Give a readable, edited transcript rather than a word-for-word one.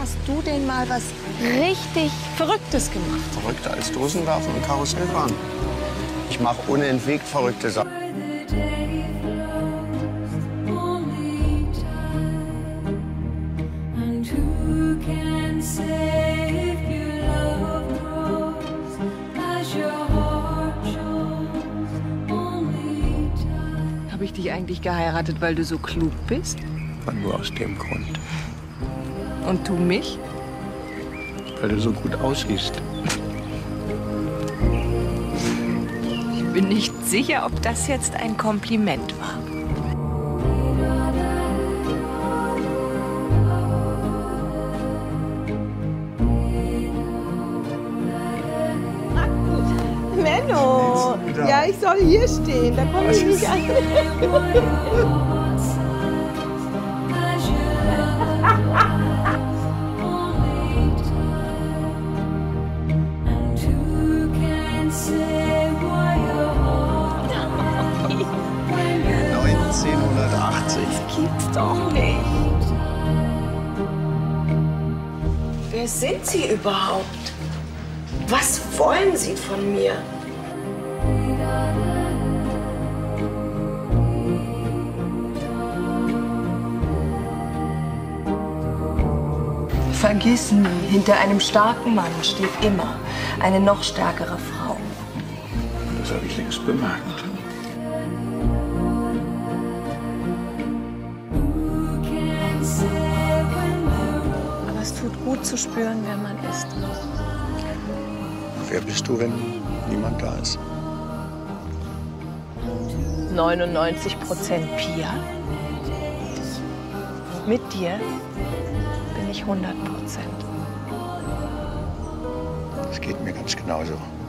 hast du denn mal was richtig Verrücktes gemacht? Verrückter als Dosenwerfen und Karussellfahren. Ich mache unentwegt verrückte Sachen. Habe ich dich eigentlich geheiratet, weil du so klug bist? Aber nur aus dem Grund, Und du mich? weil du so gut aussiehst. Ich bin nicht sicher, ob das jetzt ein Kompliment war. Menno, ja, ich soll hier stehen, da komme ich nicht an. Das gibt's doch nicht. Wer sind Sie überhaupt? Was wollen Sie von mir? Vergiss nie, hinter einem starken Mann steht immer eine noch stärkere Frau. Das habe ich längst bemerkt. Aber es tut gut zu spüren, wer man ist. Wer bist du, wenn niemand da ist? 99% Pia. Mit dir bin ich 100%. Das geht mir ganz genauso.